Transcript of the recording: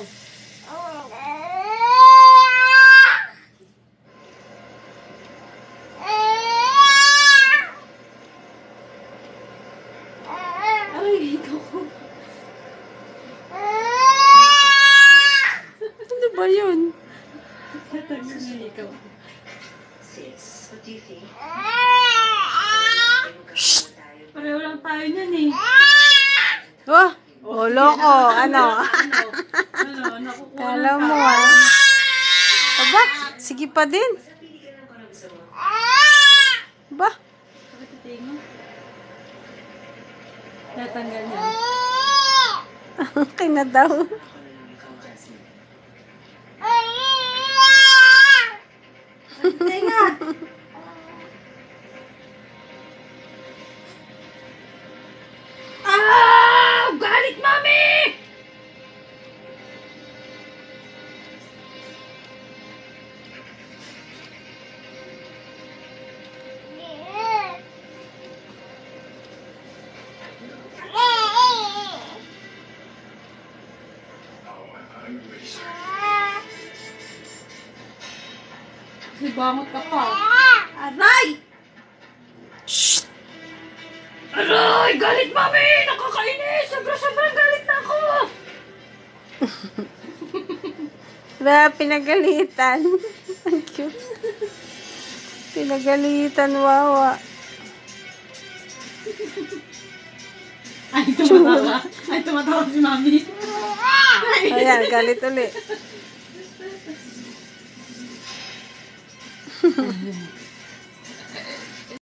ikaw. Ay, ikaw ko. Ano ba yun? Tatagin na ikaw. Sis, what do you think? Pareho lang tayo niyan eh. Oh, loko. Ano? Nakukuha Kala ng mo tao. Aba, sige pa din. Ba? Bakit titingin mo? Natanggal niya. Okay na daw. Tinga! Ah! Galit, mami! Bangot ka pa. Aray! Shh! Aray! Galit, mami! Nakakainis! Sobrang galit na ako! Ba, pinagalitan. Ang cute. Pinagalitan, wawa. Ay, tumatawa. Ay, tumatawa si mami. Ayan, galit ulit.